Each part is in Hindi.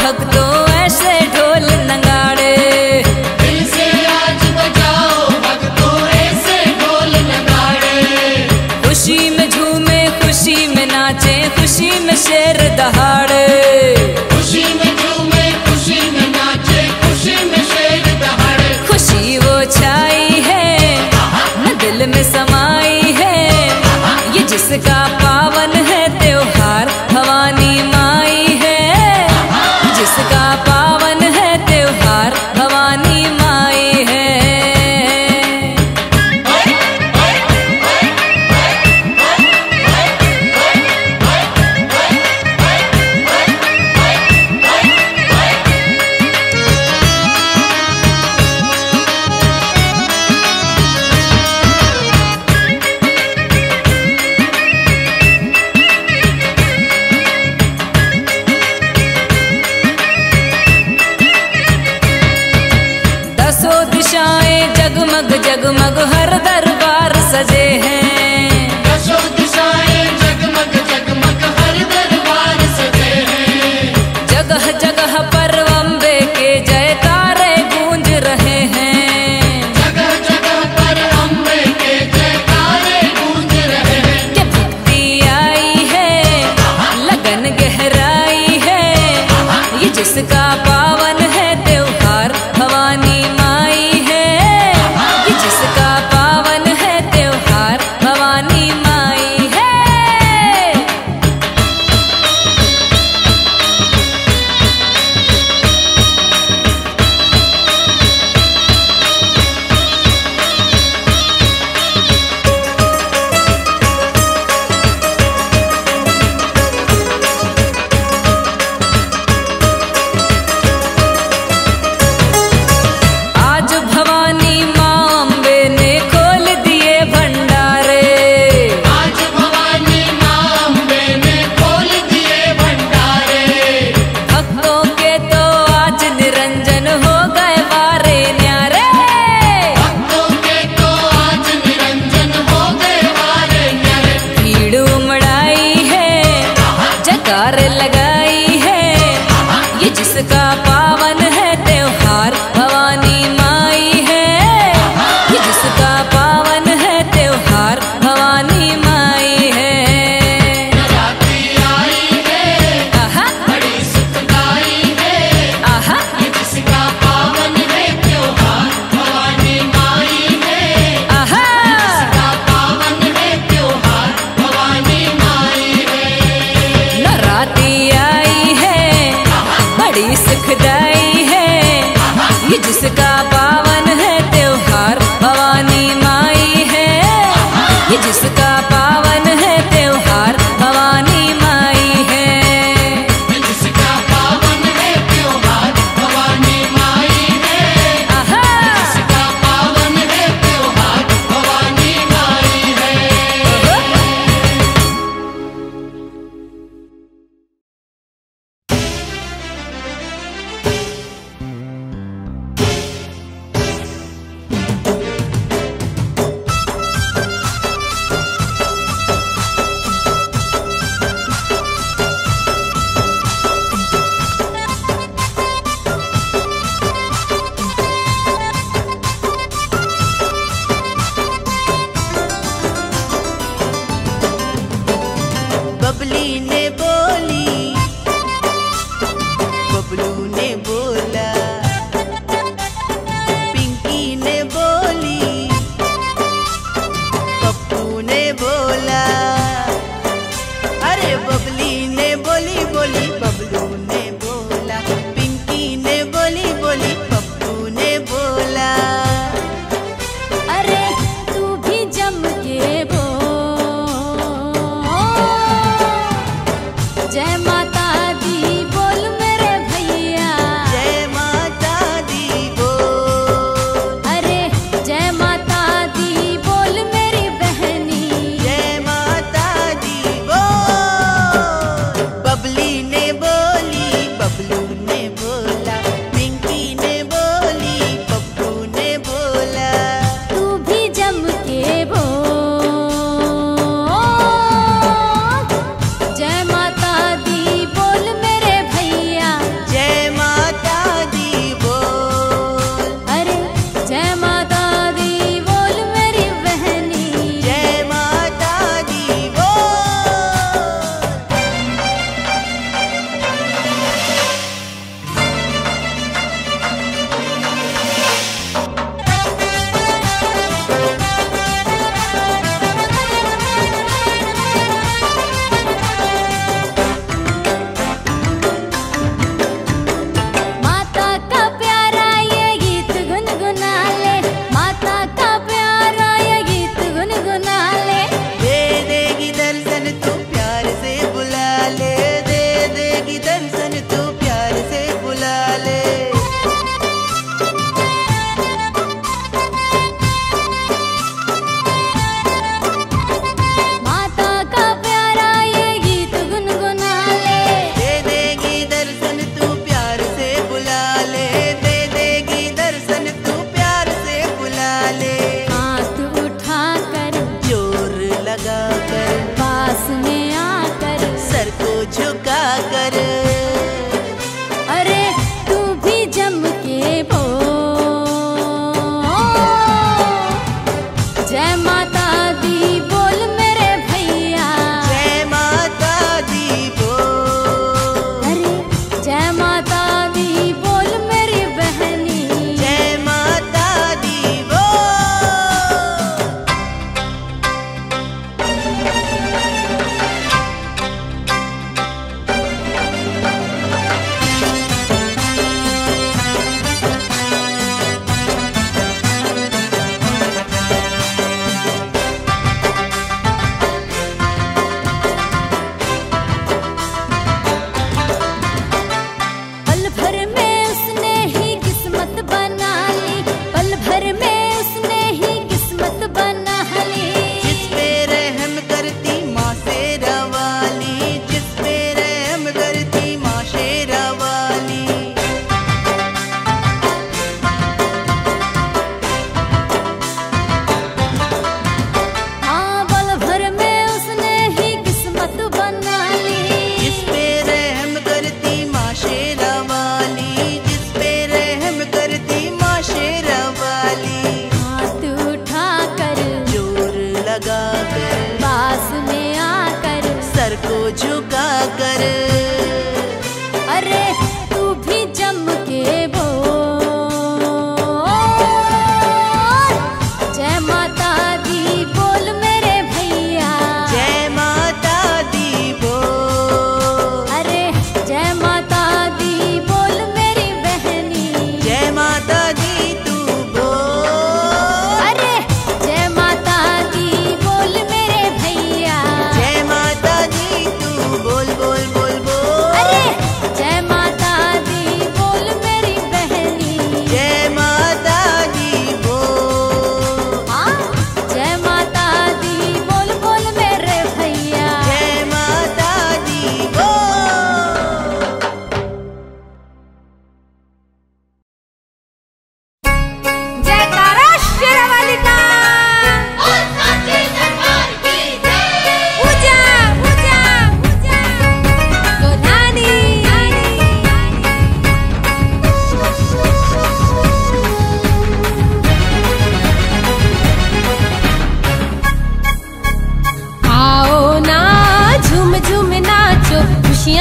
भक्तों ऐसे ढोल नगाड़े। दिल से आज बजाओ भक्तों ऐसे ढोल नगाड़े। खुशी में झूमे, खुशी में नाचे, खुशी में शेर दहाड़े। खुशी में झूमे, खुशी में नाचे, खुशी में शेर दहाड़े। खुशी वो छाई है न दिल में समाई है, ये जिसका पावन है त्योहार भवानी माई है। जिसका पावन है त्योहार भवानी माई है। जगमग जगमग हर दरबार सजे हैं। दसों दिशाएं जगमग जगमग हर दरबार सजे हैं। जगह जगह पर अम्बे के जयकारे गूंज रहे हैं। जगह जगह पर अम्बे के जयकारे गूंज रहे हैं। कि भक्ति आई है, लगन गहराई है, ये जिसका पावन है त्योहार भवानी माई है। जिसका पावन है त्योहार भवानी माई है। आज भवानी माँ अम्बे ने खोल दिए भंडारे। आज भवानी माँ अम्बे ने खोल दिए भंडारे। भक्तों के तो आज निरंजन हो गए वारे न्यारे। भक्तों के तो आज निरंजन हो गए वारे न्यारे। भीड़ उमड़ाई है, जयकारे लगाई है, ये जिसका पावन है त्योहार भवानी माई है। ये जिसका पावन है त्योहार भवानी माई है। नवरात्रि आई है, आहा बड़ी सुखदाई है। आहा ये जिसका पावन है त्योहार भवानी माई है। आहा जिसका पावन है त्योहार भवानी माई है। नवरात्रि आई है, बड़ी सुखदाई है, ये जिसका पावन है त्योहार भवानी माई है। ये जिसका पावन है त्योहार भवानी माई है। जिसका पावन है त्योहार भवानी माई है। आहा जिसका पावन है त्योहार भवानी माई है।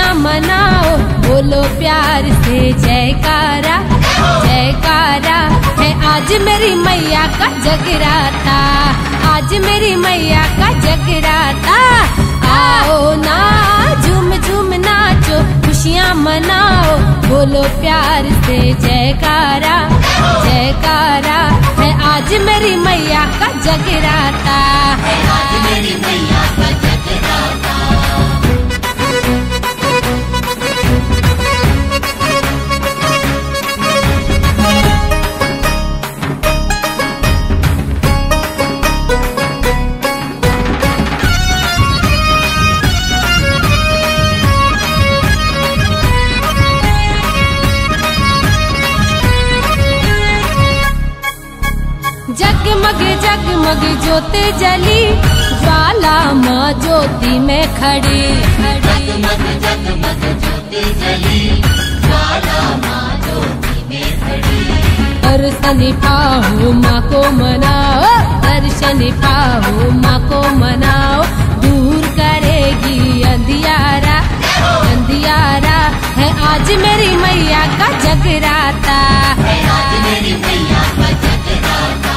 खुशियाँ मनाओ, बोलो प्यार से जयकारा जयकारा है। आज मेरी मैया का जगराता, आज मेरी मैया का जगराता। आओ ना झूम झूम नाचो, खुशियाँ मनाओ, बोलो प्यार से जयकारा जयकारा है। आज मेरी मैया का जगराता, आज मेरी मैया का जगराता। जगमग जगमग ज्योति जली, ज्वाला माँ ज्योति में खड़ी। जगमग जगमग ज्योति जली, ज्वाला माँ ज्योति में खड़ी। दर्शन पाओ माँ को मनाओ, दर्शन पाओ माँ को मनाओ, दूर करेगी अंधियारा अंधियारा है। आज मेरी मैया का जगराता, आज मेरी मैया का जगराता।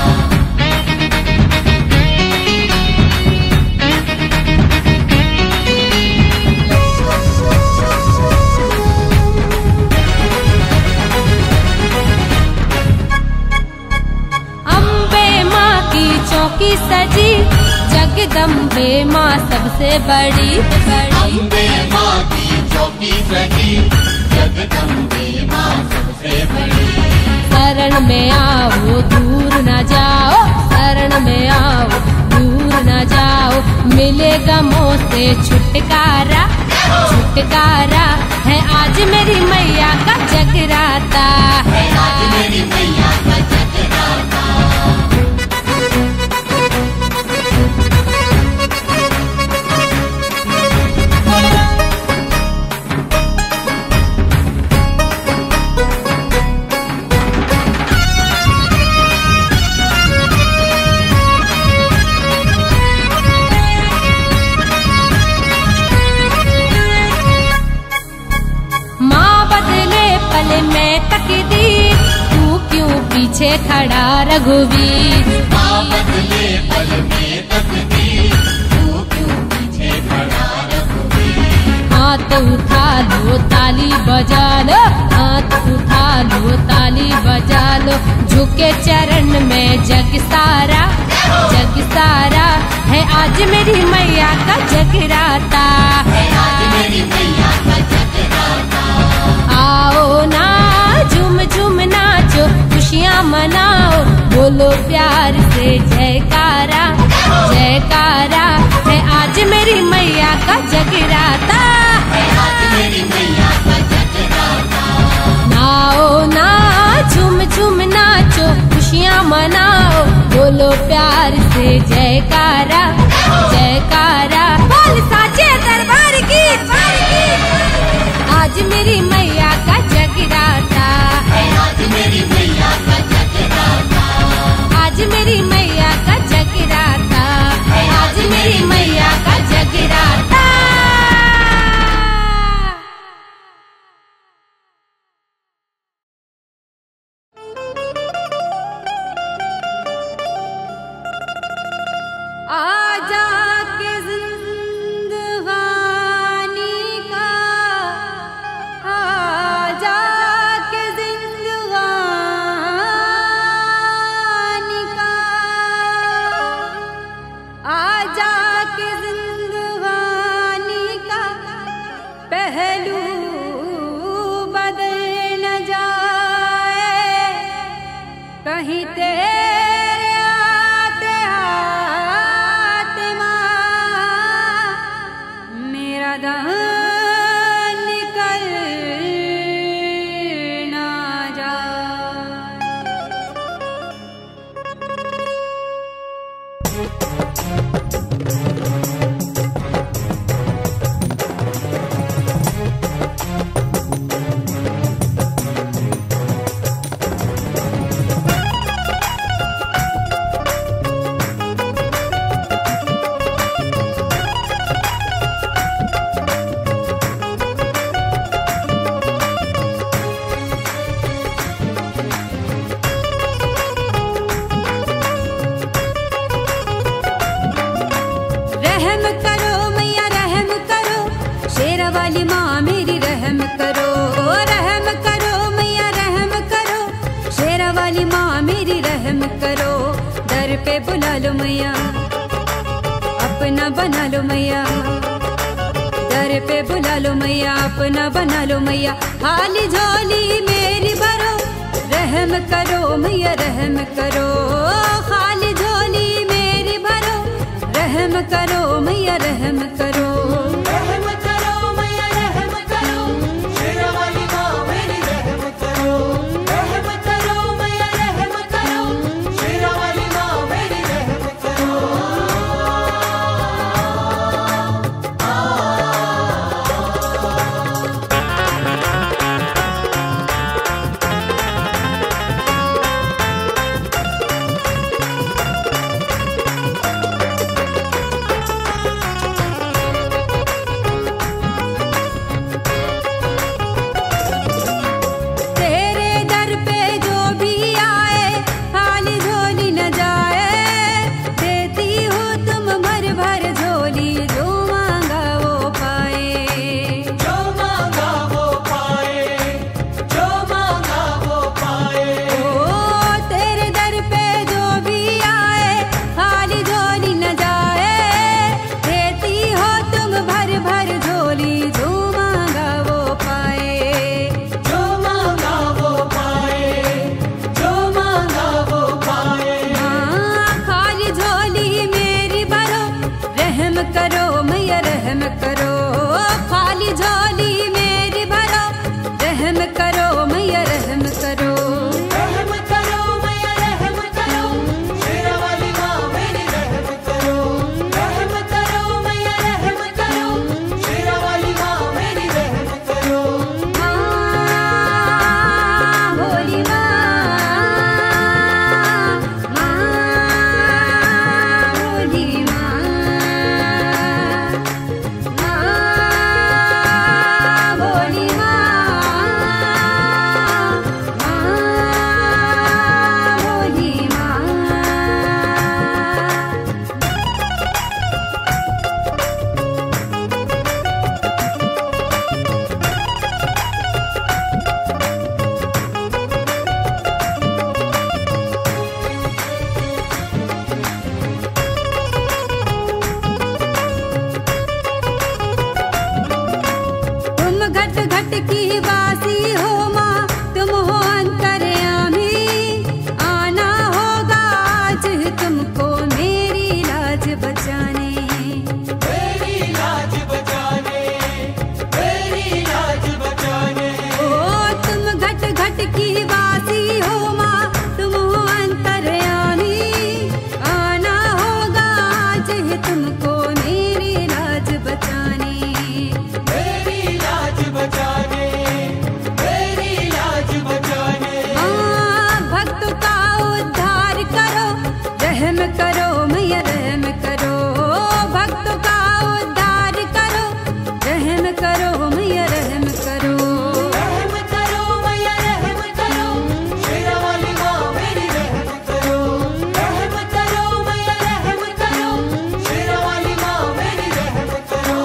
चौकी सजी, जगदम्बे माँ सबसे बड़ी अम्बे माँ की चौकी सजी, जगदम्बे माँ सबसे बड़ी। शरण में आओ दूर न जाओ, शरण में आओ दूर न जाओ, मिलेगा मोह से छुटकारा छुटकारा है। आज मेरी मैया का जगराता, आज मेरी मैया का जगराता। में तकदीर, तू क्यों पीछे खड़ा रघुवीर। माँ बदले पल में तकदीर, तू क्यों पीछे खड़ा रघुवीर। हाथ उठा लो ताली बजा लो, हाथ उठा लो ताली बजा लो, झुके चरण में जग सारा है। आज मेरी मैया का जगराता, आज मेरी मैया का जगराता। आओ ना झूम झूम नाचो, खुशियाँ मनाओ, बोलो प्यार से जयकारा जयकारा है। आज मेरी मैया का जगराता, आज मेरी मैया का जगराता। आओ ना झूम झूम नाचो, खुशियाँ मनाओ, बोलो प्यार से जयकारा जयकारा। बोल साचे दरबार की, आज मेरी मैया का जगराता, आज मेरी मैया का जगराता। आज मेरी मैया का जगराता, आज मेरी मैया का जगराता। आजा के जिंदगानी का, आजा के जिंदगानी का, आजा के जिंदगानी का, पहलू बदल न जाए कहीं तेरे निकल ना जाए। पे बुला लो मैया, अपना बना लो मैया, दर पे बुला लो मैया, अपना बना लो मैया। खाली झोली मेरी भरो, रहम करो मैया रहम करो। खाली झोली मेरी भरो, रहम करो मैया रहम करो। रहम करो मैया रहम करो, शेरा वाली माँ मेरी रहम करो। रहम करो मैया रहम करो, शेरा वाली माँ मेरी रहम करो। तेरे दर पे जो भी आए, खाली झोली न जाए। देती हो तुम भर भर झोली, जो मांगा वो पाए। जो मांगा वो पाए, जो मांगा वो पाए। ओ तेरे दर पे जो भी आए, खाली झोली न जाए। देती हो तुम भर भर झोली, जो मांगा वो पाए। जो मांगा वो पाए, जो मांगा वो पाए। हाँ, खाली झोली मेरी भरो, रहम करो मैया रहम करो। खाली झोली मेरी भरो, रहम करो मैया रहम करो। रहम करो मैया रहम करो, शेरा वाली माँ मेरी रहम करो। रहम करो मैया रहम करो, शेरा वाली माँ मेरी रहम करो। माँ भोली माँ, माँ भोली माँ, माँ भोली माँ, माँ भोली माँ। तुम घट घट की वासी हो माँ, तुम हो अंतर्यामी। आना होगा आज तुमको मेरी लाज बचाने। मेरी लाज बचाने, मेरी लाज बचाने। ओ तुम घट घट की वासी हो माँ, तुम हो अंतर्यामी। आना होगा आज तुमको मेरी लाज बचाने। मेरी लाज बचाने, मेरी लाज बचाने। हाँ, भक्त का उद्धार करो, रहम करो मैया रहम करो। भक्त का उद्धार करो, रहम करो मैया रहम करो। रहम करो मैया रहम करो, शेरा वाली माँ मेरी रहम करो। रहम करो मैया रहम करो, शेरा वाली माँ मेरी रहम करो।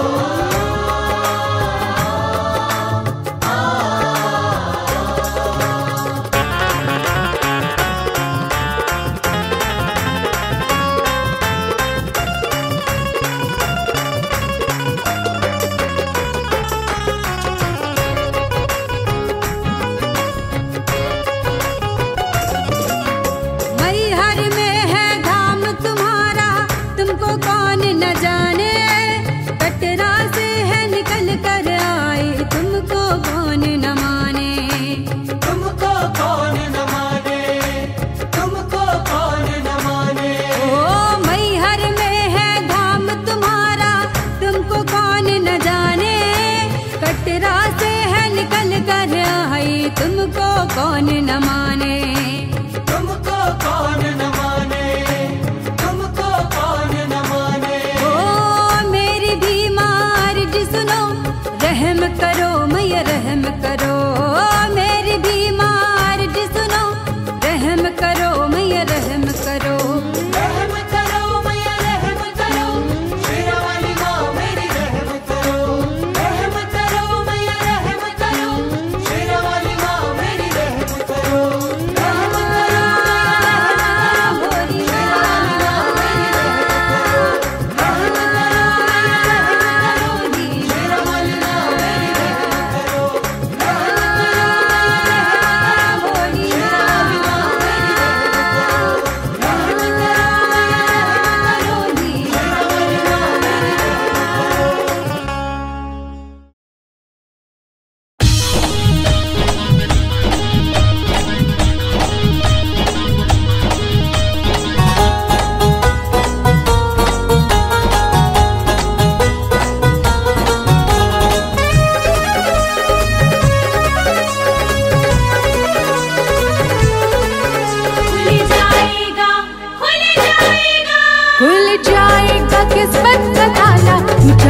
मैहर में है धाम तुम्हारा, तुमको कौन न जाने। कटरा से है निकल कर आए, तुमको कौन न माने। तुमको कौन न माने, तुमको कौन न माने। ओ मैहर में है धाम तुम्हारा, तुमको कौन न जाने। कटरा से है निकल कर आई, तुमको कौन न माने। तुमको कौन न माने, तुमको कौन न माने। ओ मेरी बीमार जी सुनो, रहम करो मैया रहम करो। मेरी बीमार जी सुनो, रहम करो मैया रहम करो। रहम करो मैया रहम करो, शेरा वाली माँ मेरी रहम करो। रहम करो मैया रहम करो, शेरा वाली माँ मेरी रहम करो। रहम करो मैया रहम करो, शेरा वाली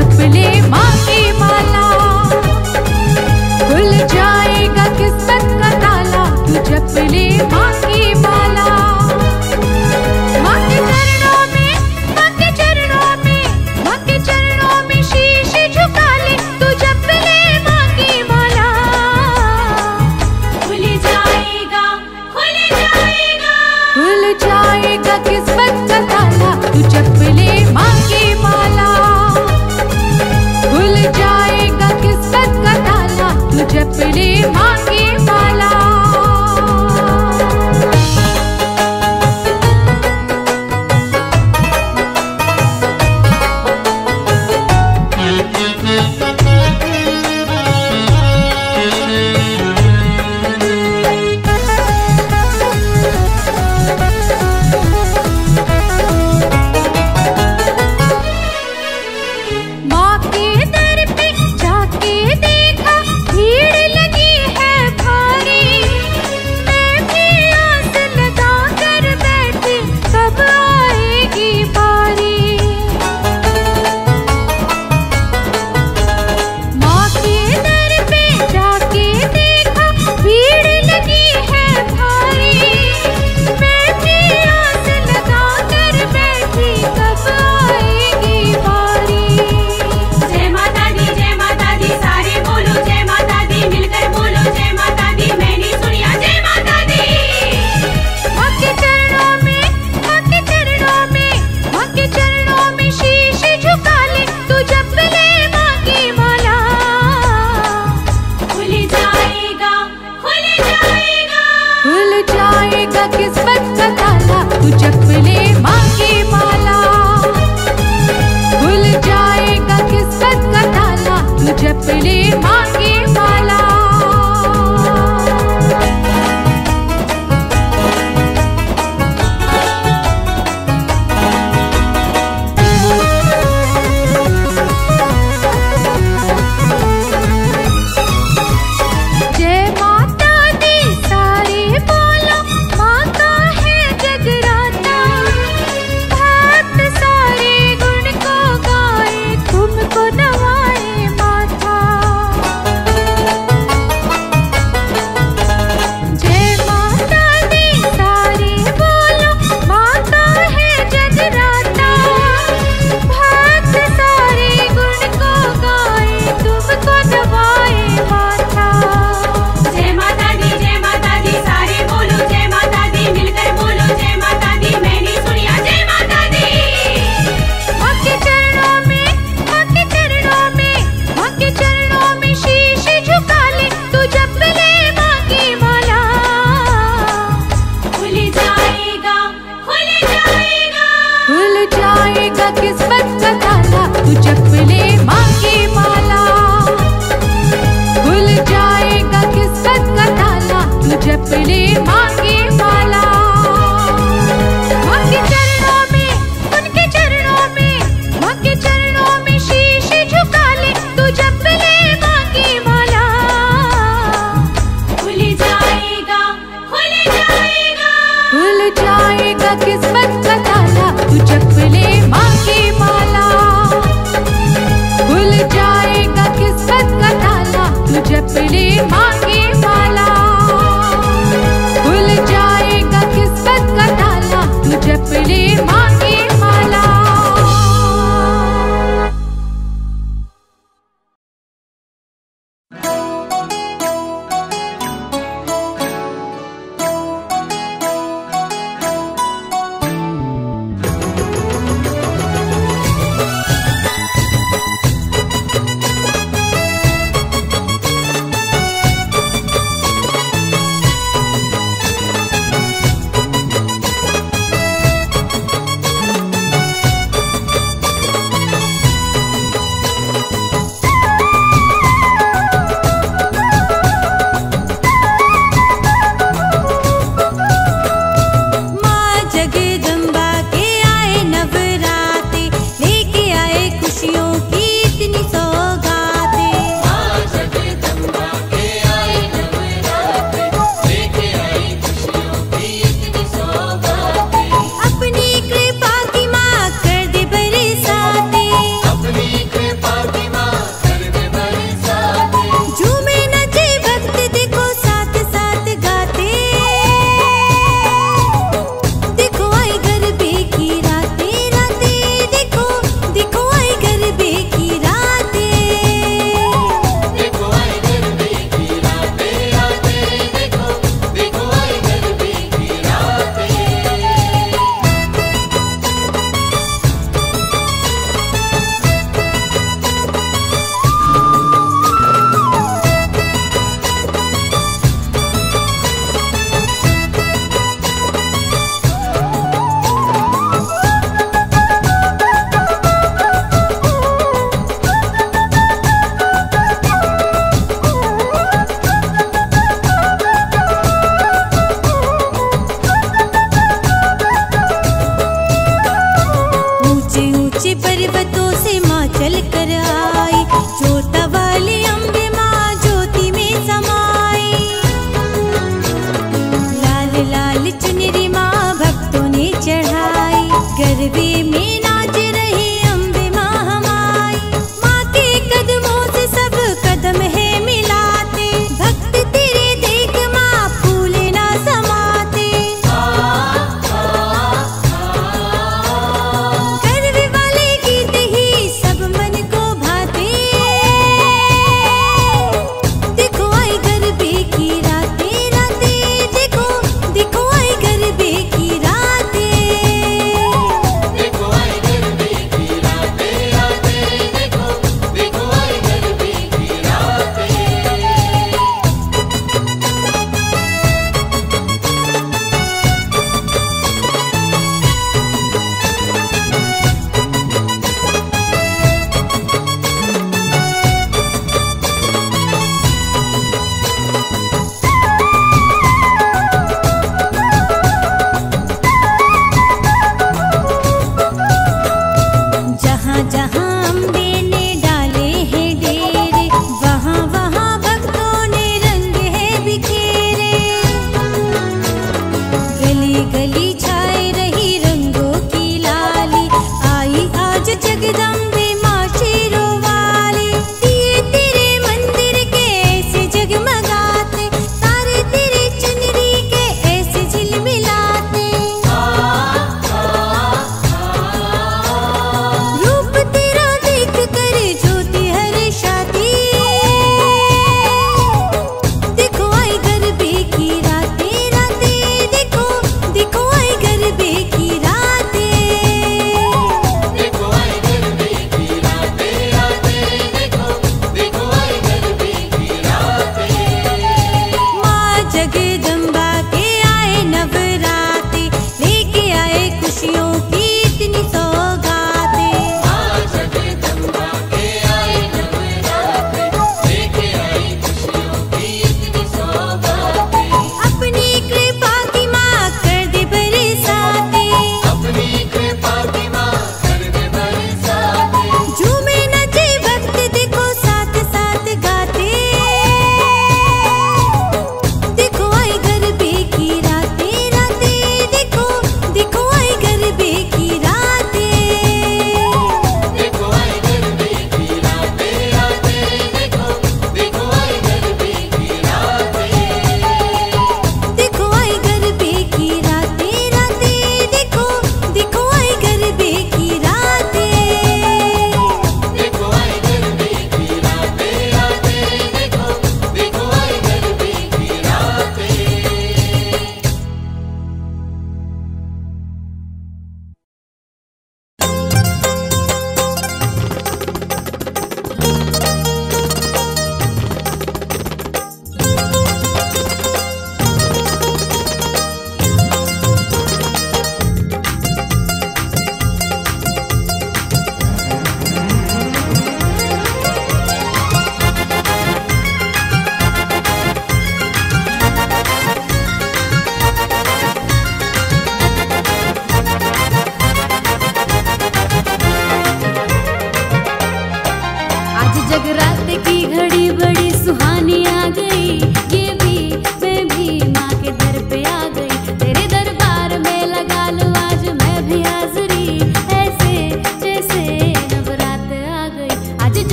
जप ले माँ की माला। खुल जाएगा किस्मत का ताला, तू जप ले माँ की माला। माँ के चरणों में, माँ के चरणों में, माँ के चरणों में शीश झुका ले, तू जप ले माँ की माला। खुल जाएगा, खुल जाएगा, खुल जाएगा किस्मत का ताला, तू जप ले माँ की माला। खुल जाएगा किस्मत का ताला, तू जप ले माँ की माला। माँ के दर पे जाके देखा, भीड़ लगी है भारी। मैं भी आस लगा कर बैठी, कब आएगी बारी। माँ के दर पे जाके देखा, भीड़ लगी है भारी। मैं भी आस लगा कर बैठी, कब आएगी बारी। जय माता दी सारे बोलो जय माता दी, मिलकर बोलो जय माता दी, मैंने सुनिया जय माता दी। माँ के चरणों में, माँ के चरणों में, माँ के चरणों में शीश झुका ले, तू जप ले माँ की माला। खुल जाएगा, खुल जाएगा, खुल जाएगा किस्मत का ताला, तू जप ले माँ की माला। खुल जाएगा किस्मत का ताला, तू जप ले माँ की माला। जय माता दी सारे बोलो, माँ का है जगराता। भक्त सारे गुण को गाए, तुमको नवाए माथा। जय माता दी सारे बोलो, माँ का है जगराता। भक्त सारे गुण को गाए, तुमको नवाए माथा। जय माता दी सारे बोलो जय माता दी, मिलकर बोलो जय माता दी, मैंने सुनिया जय माता दी। माँ के चरणों में, माँ के चरणों में, माँ के चरणों में शीश झुका ले, तू जप ले माँ की माला। खुल जाएगा, खुल जाएगा, खुल जाएगा किस्मत का ताला, तू जप ले माँ की माला। खुल जाएगा किस्मत का ताला, तू जप ले माँ की माला। माँ के चरणों में, उनके चरणों में, माँ के चरणों में शीश झुका ले, तू जप ले माँ की माला। खुल जाएगा, खुल जाएगा, खुल जाएगा किस्मत का ताला, तू जप ले माँ की माला। खुल जाएगा किस्मत का ताला, तू जप ले माँ की माला। खुल जा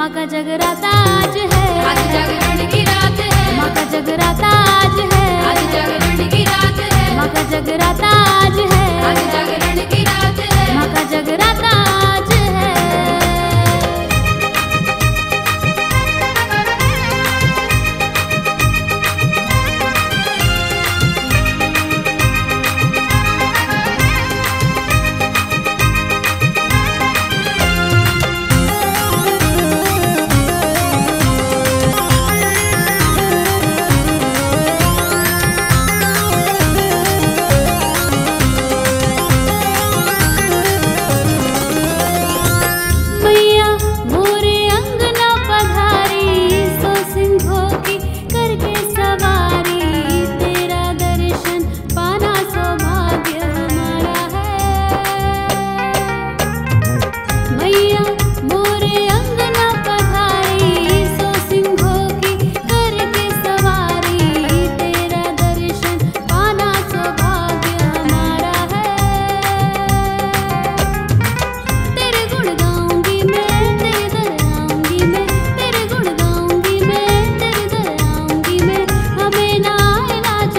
माँ का जगराता आज है, आज जागरण की रात है, माँ का जगराता आज है, आज जागरण की रात है, माँ का जगराता आज है, आज जागरण की रात है, माँ का जगराता आज है। मैया मोरे अंगना पधारी, सो सिंहों की करके सवारी, तेरा दर्शन पाना सौभाग्य हमारा है। मैया मोरे अंगना पधारी, सो सिंहों की करके सवारी, तेरा दर्शन पाना सौभाग्य हमारा है। तेरे गुण गाऊंगी मैं, तेरे दर आऊंगी मैं, तेरे गुण गाऊंगी मैं, तेरे दर आऊंगी मैं, हमें ना इलाज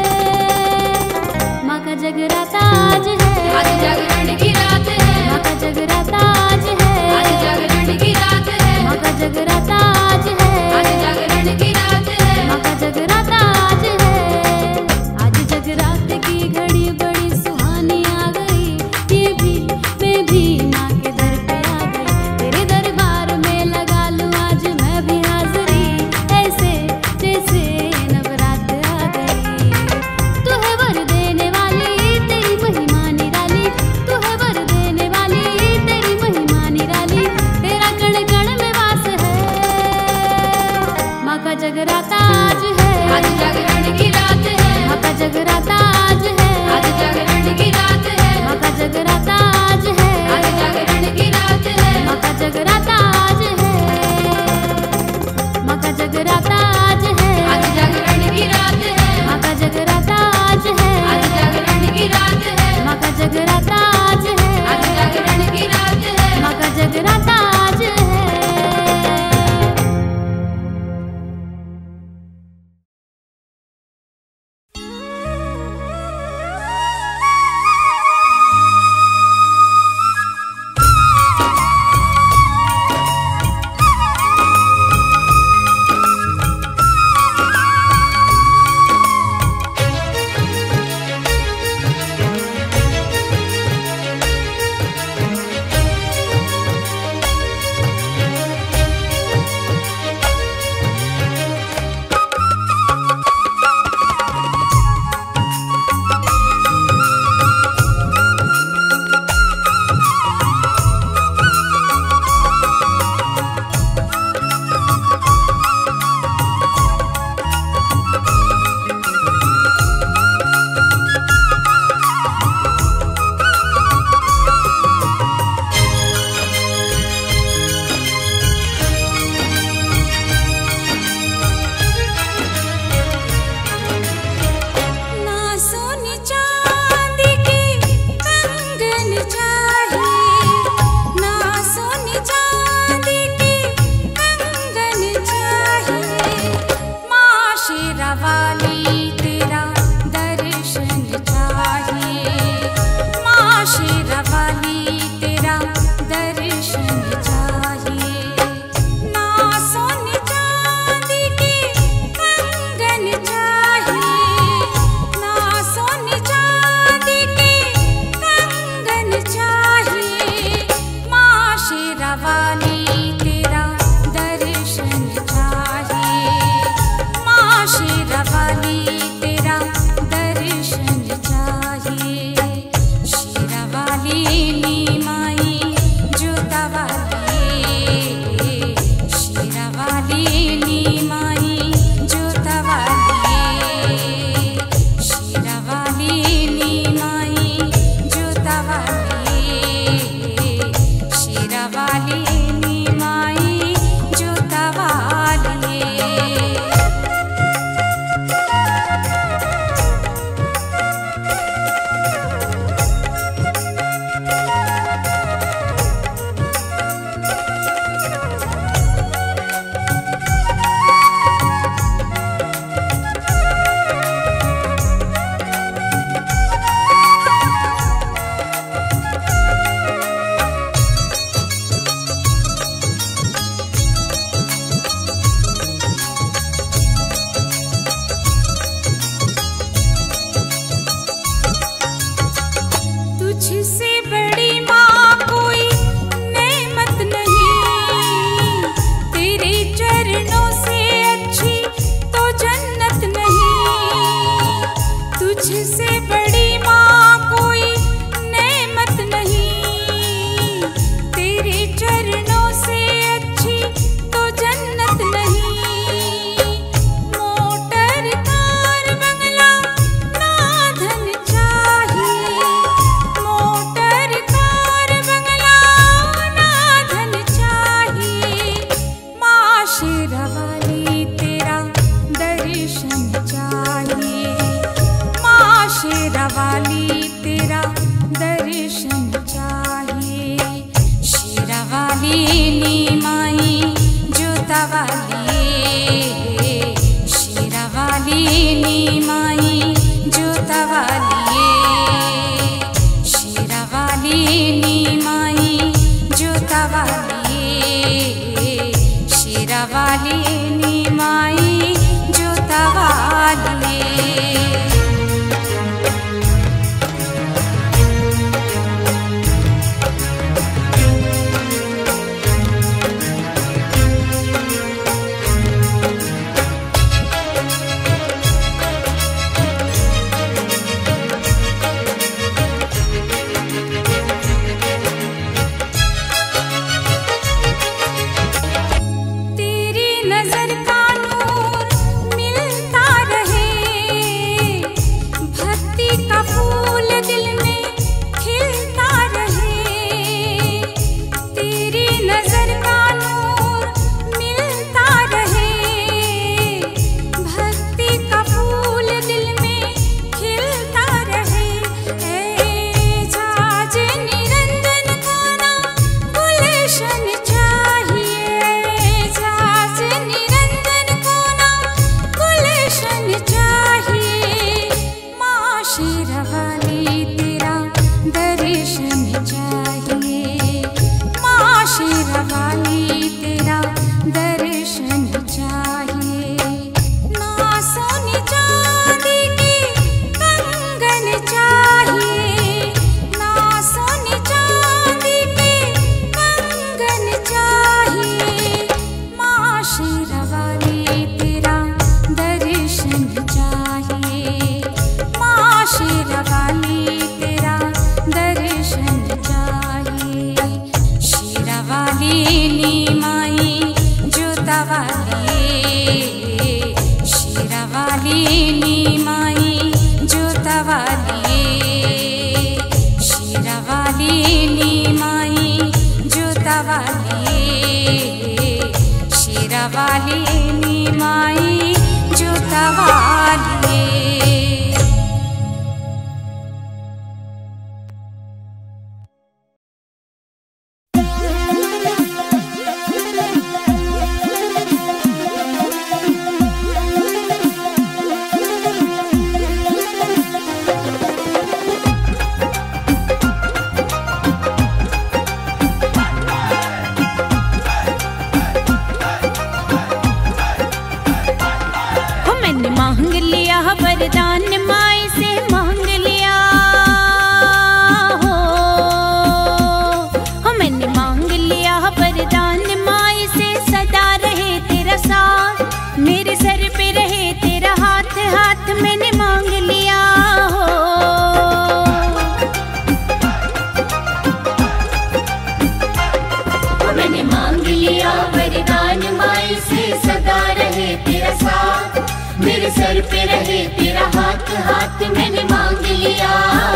है। माँ का जगराता आज है, आज जागरण की रात है, माँ का जगराता आज है, आज जागरण की रात है, माँ का जगराता आज है, आज जागरण की रात है, माँ का जगराता आज है। आज जगरात की घड़ी बड़ी सुहानी आ गई, ये भी मैं भी माँ के दर पे आ गई, तेरे दरबार में लगा लूं आज मैं भी हाजिरी, ऐसे जैसे नवरात आ गई। तू है वर देने वाली, तेरी महिमा निराली, तू है वर देने वाली, तेरी महिमा निराली, तेरा कण कण में वास है। माँ का जगराता आज है, आज जागरण की रात है, माँ का जगराता आज है, आज जागरण की रात है, माँ का जगराता आज है, आज जागरण की रात है, माँ का जगराता आज है, माँ का जगराता आज है, आज जागरण की रात है, माँ का जगराता आज है, आज जागरण की रात है, माँ का जगराता आज है, आज जागरण की रात है, माँ का जगराता आज है। वाली शेरा वाली नी माई जोता वाली शेरा वाली नी माई जोता वाली शेरा वाली नी माई जोता वाली। वरदान माई से मांग लिया हो मैंने मांग लिया वरदान माई से सदा रहे तेरा साथ मेरे सर पे रहे तेरा हाथ हाथ मैंने मांग लिया हो मैंने मांग लिया वरदान माई से सदा रहे तेरा साथ मेरे सर पे रहे तेरा हाथ हाथ मैंने मांग लिया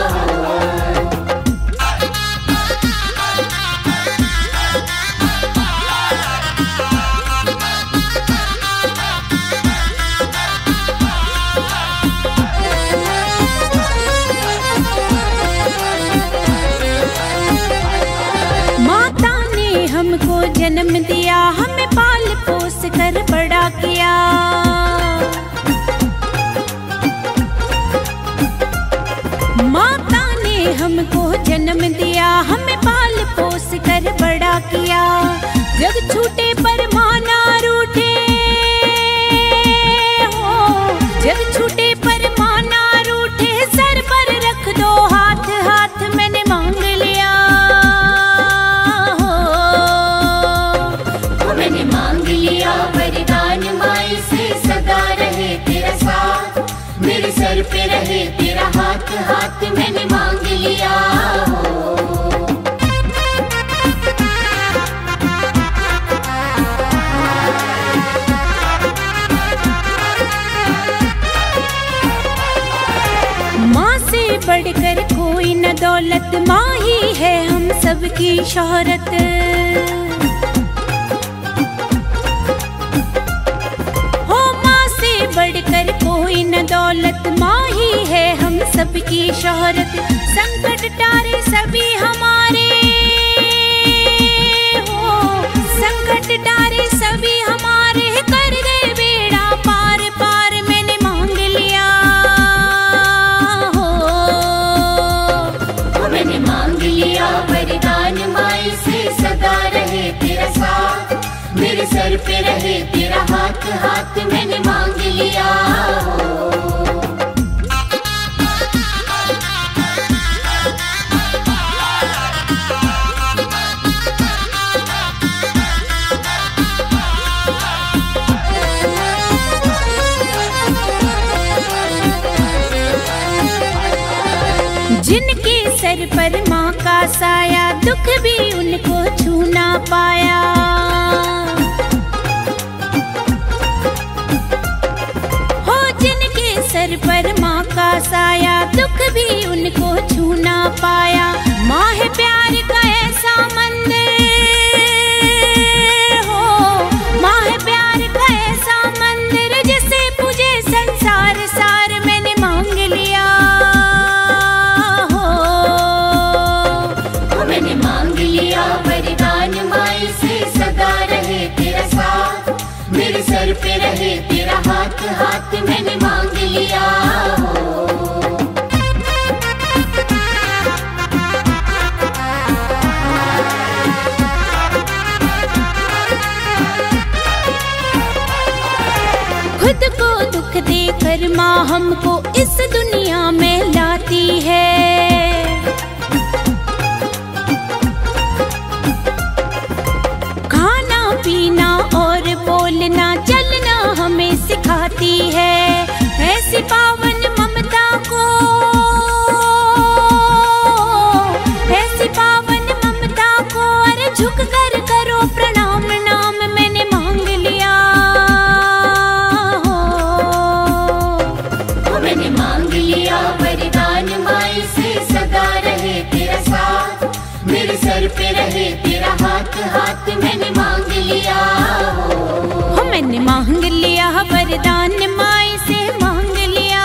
माता ने हमको जन्म दिया हमें पाल पोस कर बड़ा किया माता ने हमको जन्म दिया हमें पाल पोस कर बड़ा किया जग छूटे पर माना रूठे हो जग छूटे पर माना रूठे सर पर रख दो हाथ हाथ मैंने मांग लिया हो मैंने मांग लिया वरदान माई से सदा रहे तेरा साथ मेरे सर पे रहे तेरा हाथ हाथ मैंने मांग लिया हो माँ से बढ़कर कोई न दौलत माँ ही है हम सबकी शोहरत बढ़कर कोई न दौलत माँ ही है हम सबकी शोहरत संकट टारे सभी हमारे हो संकट टारे सभी हमारे कर दे बेड़ा पार पार मैंने मांग लिया हो मैंने मांग लिया वरदान माई से सदा रहे तेरा साथ मेरे सर पे रहे तेरा हाथ हाथ मैंने मांग लिया हो जिनके सर पर माँ का साया दुख भी उनको छू ना पाया सर पर माँ का साया दुख भी उनको छू ना पाया माँ है प्यार का ऐसा मंदिर हो माँ है प्यार का ऐसा मंदिर जिसे पूजे संसार सार मैंने मांग लिया हो मैंने मांग लिया वरदान माई से सदा रहे तेरा साथ मेरे सर पे रहे तेरा हाथ हाथ मैंने मांग लिया हो खुद को दुख देकर माँ हमको इस दुनिया में लाती है खाना पीना और बोलना चलना हमें सिखाती है ऐसी पावन ममता को ऐसी पावन ममता को अरे झुक कर करो प्रणाम नाम मैंने मांग लिया मैंने मांग लिया वरदान माई से मांग लिया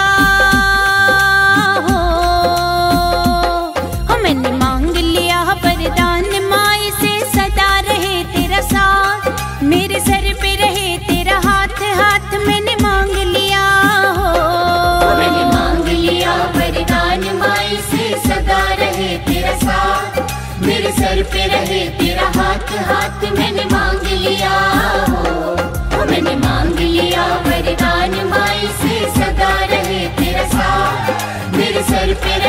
हो मैंने मांग लिया वरदान माई से सदा रहे तेरा साथ मेरे सर पे रहे तेरा हाथ हाथ मैंने मांग लिया हो मैंने मांग लिया वरदान माई से सदा रहे तेरा साथ मेरे सर पे रहे तेरा हाथ हाथ मैंने मांग लिया हो मैंने मांग लिया वरदान माई से सदा रहे तेरा साथ मेरे सर पे